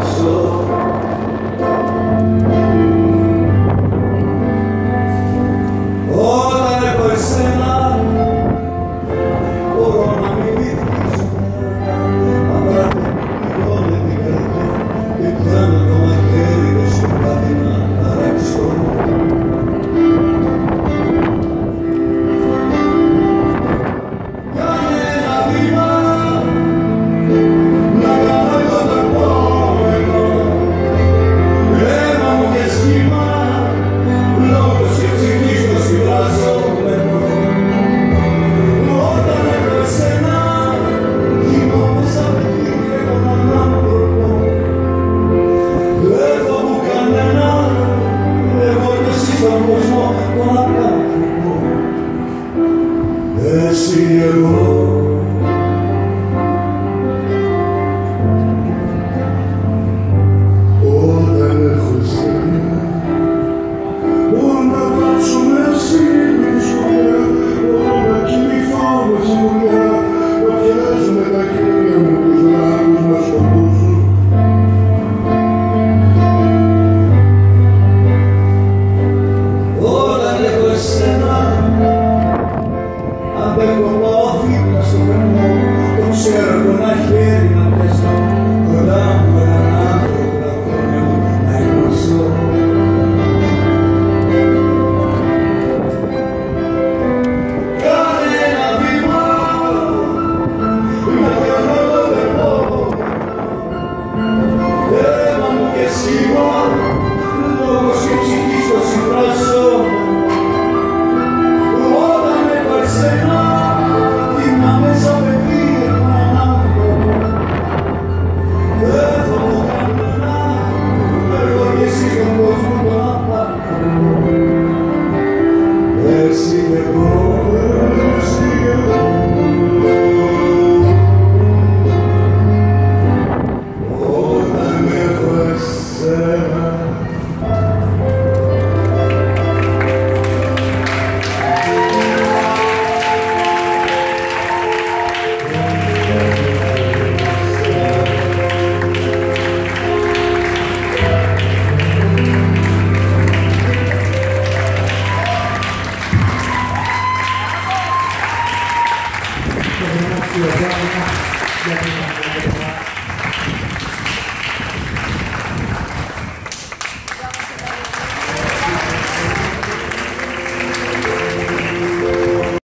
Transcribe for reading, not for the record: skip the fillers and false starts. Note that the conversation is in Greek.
Εσύ εγώ όταν έχω σένα μπορώ να κάτσω με σύλληψουλιά, μπορώ να κοιμηθώ με σιγουριά, να πιάσω με τα χέρια μου τους δράκους να σκοτώσω. Όταν έχω εσένα αντέχω πόθητα στο κρεμό, το ξέρω από ένα χέρι να πέσω, κοντά μου έναν άνθρωπο τα χρόνια μου να ειμαστώ. Κάνε ένα βήμα, να πιάνω το λεπτό, αίμα μου και σήμα, λόγος και ψυχή στο συμπράσω. Grazie, buona,